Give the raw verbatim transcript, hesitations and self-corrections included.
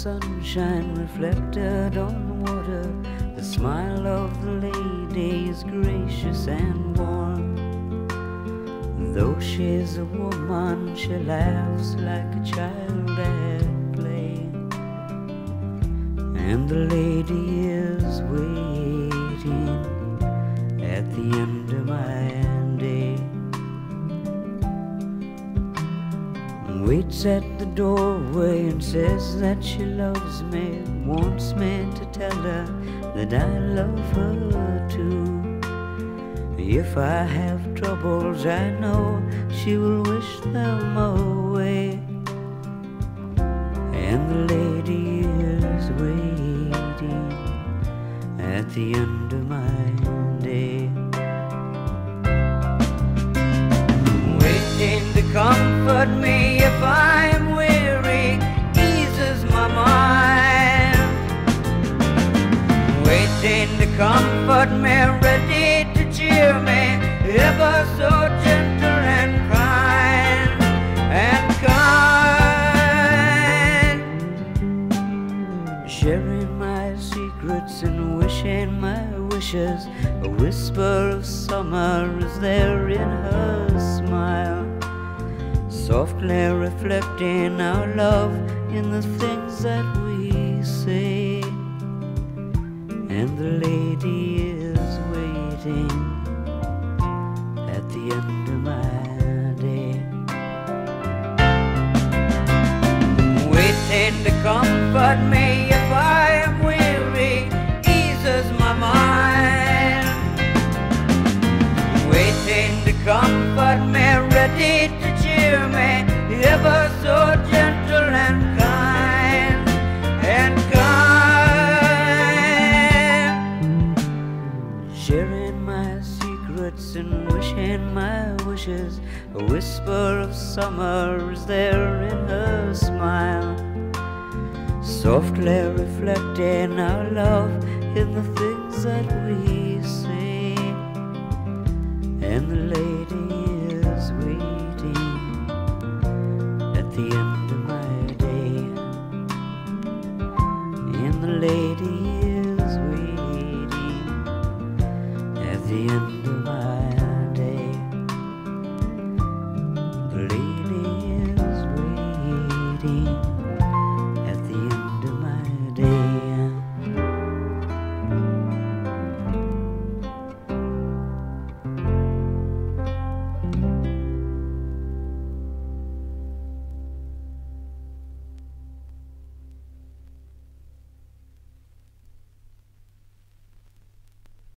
sunshine reflected on the water. The smile of the lady is gracious and warm. Though she's a woman, she laughs like a child at play. And the lady is waiting at the end of my day. Waits at the doorway and says that she loves me, wants me to tell her that I love her too. If I have troubles, I know she will wish them away. And the lady is waiting at the end of my day. Waiting to comfort me if I am weary, eases my mind. Waiting to comfort me, ready to cheer me, ever so gentle and kind, and kind. Sharing my secrets and wishing my wishes, a whisper of summer is there in her smile, softly reflecting our love in the things that we say. And the lady is waiting at the end of my day. Waiting to comfort me if I am weary, eases my mind. Waiting to comfort me, ready to cheer me, ever so gentle and kind, and kind. Sharing my secrets and wishing my wishes, a whisper of summer is there in her smile, softly reflecting our love in the things that we say. And the lady is waiting at the end of my day. And the lady